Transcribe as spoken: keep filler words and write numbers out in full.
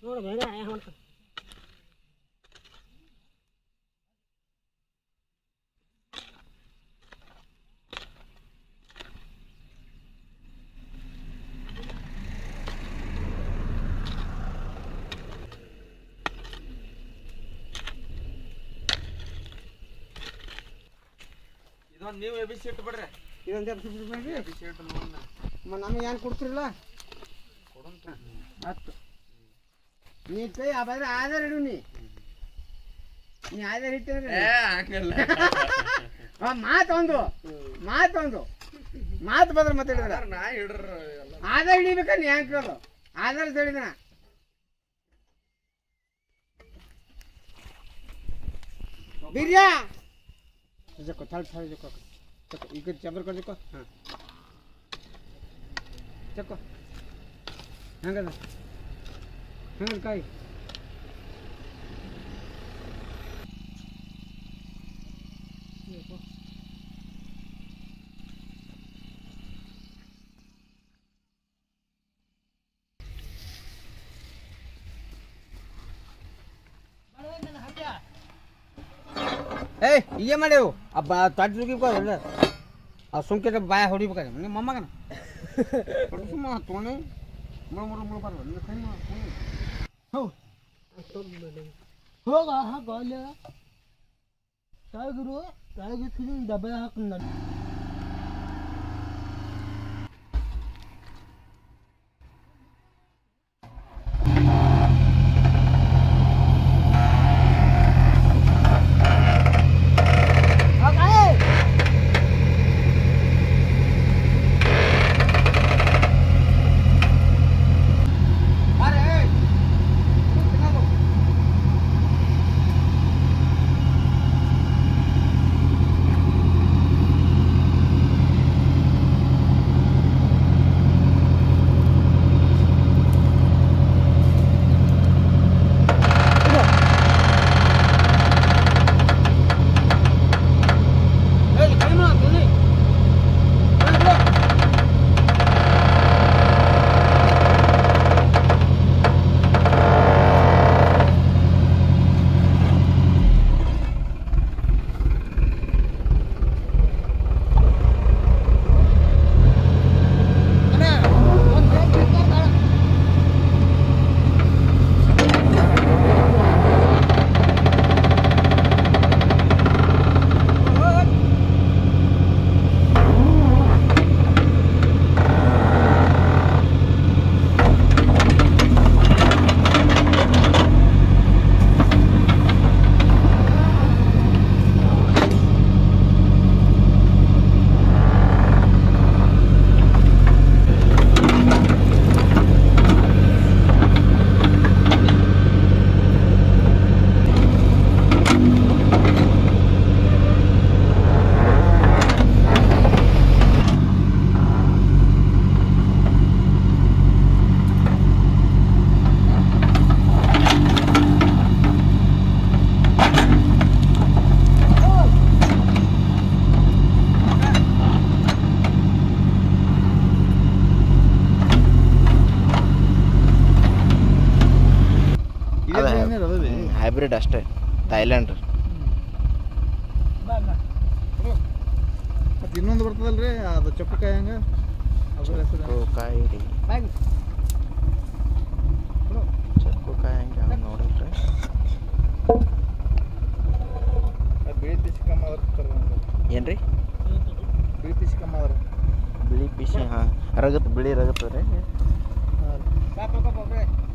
ನೋಡು ಬೇಗ ಹೆಂಗೆ ಮಾಡ್ತಾನೆ ಇದೊಂದು ನೀವು ಎಬಿಸಿ ಇಟ್ಟು ಬಿಡ್ರಿ ಇದೊಂದು ಎಬಿಸಿ ಬಿಡ್ರಿ ಎಬಿಸಿ ಇಟ್ಟು ನೋಡೋಣ ನಮಗೆ ಏನು ಕೊಡ್ತಿರಲ್ಲ ಕೊಡಂತ ಹತ್ತು ನೀ ಕೈ ಆದ್ರೆ ಆಧಾರ ಇಡು ನೀ ನೀ ಆಧಾರ ಇಟ್ಟಿದ್ರೆ ಹಾಕಿಲ್ಲ ಮಾತೊಂದು ಮಾತೊಂದು ಮಾತು ಬದ್ರ ಮಾತಾಡಿದ್ರ ನಾ ಹಿಡ್ರ ಆಧಾರ ಹಿಡಿಬೇಕ ನೀ ಹೆಂಗೆ ಕೇಳೋದು ಆಧಾರ ಹೇಳಿದನ ಬಿರ್ಯಾ ಜಕ್ಕೋ ಥಳ ಥಳ ಜಕ್ಕೋ ಜಕ್ಕೋ ಈಗ ಜಬರ್ ಕೊ ಜಕ್ಕೋ ಹಾಂ ಜಕ್ಕೋ ಹಂಗದ ಹಂಗದ ಕಾಯಿ ಏಯ್ ಈಗ ಮಾಡ್ಯಾವು ಅಬ್ಬ ತಟ್ಟು ಸುಗಿಲ್ಲ ಆ ಸುಂಕೆ ಬಾಯ ಹೊಡಿಬೇಕಾದ್ರೆ ನಿಮ್ಮ ಮೊಮ್ಮಗನ ಸುಮ್ಮ ತೊಗೊಂಡು ಮುಳು ಮುಳು ಮುಳು ಬರಲ್ಲ ಕೈ ಹೋಗ ಹಾಕ ಅಲ್ಲ ತಾಗಿರು ತಾಗಿ ಡಬ್ಬ ಹಾಕ ಹೈಬ್ರಿಡ್ ಅಷ್ಟೇ ಥೈಲ್ಯಾಂಡ್ ಮತ್ತೆ ಇನ್ನೊಂದು ಬರ್ತದಲ್ರಿ ಅದು ಚೊಕ್ಕಕಾಯಿ ಹಂಗ ಚೊಕ್ಕಕಾಯಿ ರೀ ಚೊಕ್ಕಕಾಯಿ ಹಂಗೆ ನೋಡಿದ್ರಿ ಬಿಳಿ ಪಿಸಿ ಕಮ್ಮ ಅದ್ರ ಏನ್ರಿ ಬಿಳಿ ಪಿಸಿ ಕಮ್ಮ ಅದ್ರ ಬಿಳಿ ಪಿಸಿ ಹಾಂ ರಗತ್ ಬಿಳಿ ರಗತ್ ರೀ ಹಾಂ